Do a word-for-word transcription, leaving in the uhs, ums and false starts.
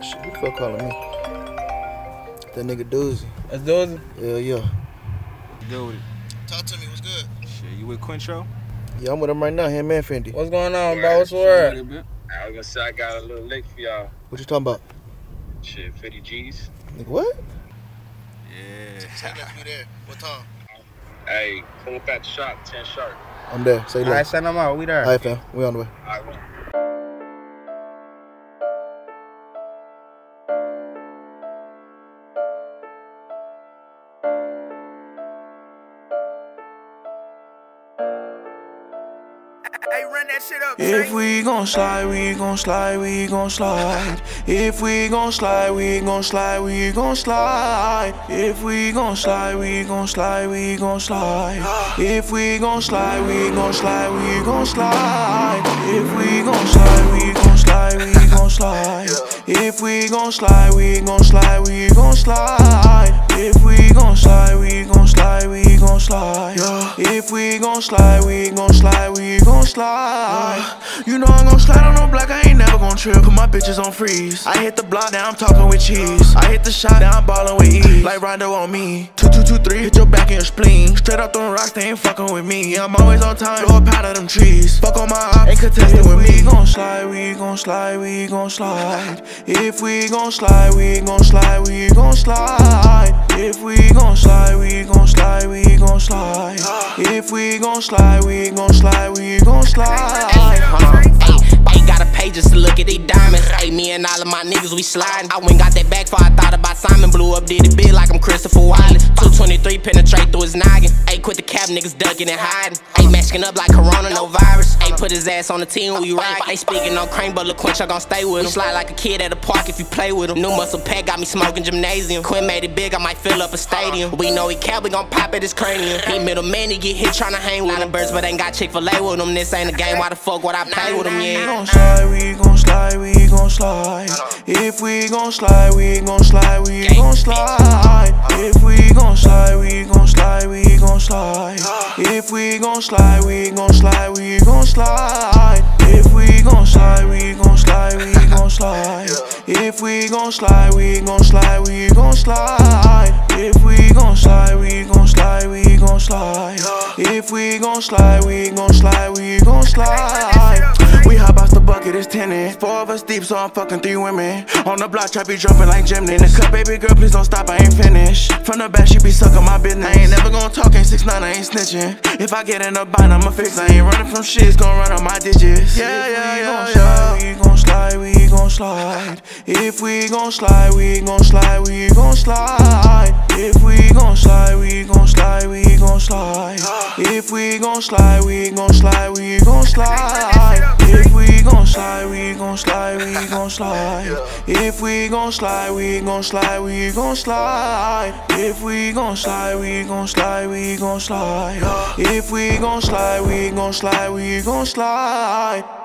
Shit, who the fuck calling me? That nigga Doozy. That's Doozy? Yeah, yeah. Go with it. Talk to me, what's good? Shit, you with Quintro? Yeah, I'm with him right now, him and Fendi. What's going on, bro? What's the word? I was gonna say I got a little lick for y'all. What you talking about? Shit, fifty G's. Nigga, what? Yeah. Say left me there. What time? Hey, pull up at the shop, ten sharp. I'm there. Say All right, left. send them out. We there. All right, fam. We on the way. All right, Hey, run that shit up, If we gon' slide, we gon' slide, we gon' slide. If we gon' slide, we gon' slide, we gon' slide. If we gon' slide, we gon' slide, we gon' slide. If we gon' slide, we gon' slide, we gon' slide. If we gon' slide, we gon' slide, we gon' slide. If we gon' slide, we gon' slide, we gon' slide. If we gon' slide, we gon' slide, we gon' slide. If we gon' slide, we gon' slide, we gon' slide. You know I'm gon' slide on no block, I ain't never gon' trip. Put my bitches on freeze. I hit the block, now I'm talking with cheese. I hit the shot, now I'm ballin' with ease. Like Rondo on me. Two, two, two, three, hit your back and your spleen. Straight up them rocks, they ain't fucking with me. I'm always on time, blow a pound of them trees. Fuck on my ops, ain't contesting with me. We gon' slide, we gon' slide, we gon' slide. If we gon' slide, we gon' slide, we gon' slide. If we gon' slide, we gon' slide, we gon' slide. If we gon' slide, we gon' slide, we gon' slide. Ain't got a page just to look at these diamonds. Hey, me and all of my niggas, we sliding. I went got that back before I thought about Simon. Blew up, did it big like I'm Christopher Wallace. two twenty-three penetrate through his noggin. Ayy, quit the cap, niggas ducking and hiding. Ayy, masking up like Corona, no virus. Ayy, put his ass on the team when we ride. Ain't speaking on Crane, but LaQuincha gon' stay with him. Slide like a kid at a park if you play with him. New muscle pack got me smoking gymnasium. Quinn made it big, I might fill up a stadium. We know he cap, we gon' pop at his cranium. He middle man, he get hit tryna hang with him. Birds, but ain't got Chick-fil-A with him. This ain't a game, why the fuck would I play with him, yeah? We gon' slide, we gon' slide. If we gon' slide, we gon' slide, we gon' slide. If we gon' slide, we gon' slide, we gon' slide. If we gon' slide, we gon' slide, we gon' slide. If we gon' slide, we gon' slide, we gon' slide. If we gon' slide, we gon' slide, we gon' slide. If we gon' slide, we gon' slide, we gon' slide. If we gon' slide, we gon' slide, we gon' slide. We hop out the bucket, it's tennis. Four of us deep, so I'm fucking three women. On the block, trap be jumping like Jimmy. In the cup, baby girl, please don't stop, I ain't finished. From the back, she be sucking my business. I ain't never gon' talk, ain't six nine, I ain't snitching. If I get in a bind, I'ma fix. I ain't running from shit, it's gon' run on my digits. Yeah, yeah, yeah, yeah. We gon' slide, we gon' slide. If we gon' slide, we gon' slide, we gon' slide. If we gon' slide, we gon' slide, we gon' slide. If we gon' slide, we gon' slide, we gon' slide. If we gon' slide, we gon' slide, we gon' slide. If we gon' slide, we gon' slide, we gon' slide. If we gon' slide, we gon' slide, we gon' slide. If we gon' slide, we gon' slide, we gon' slide.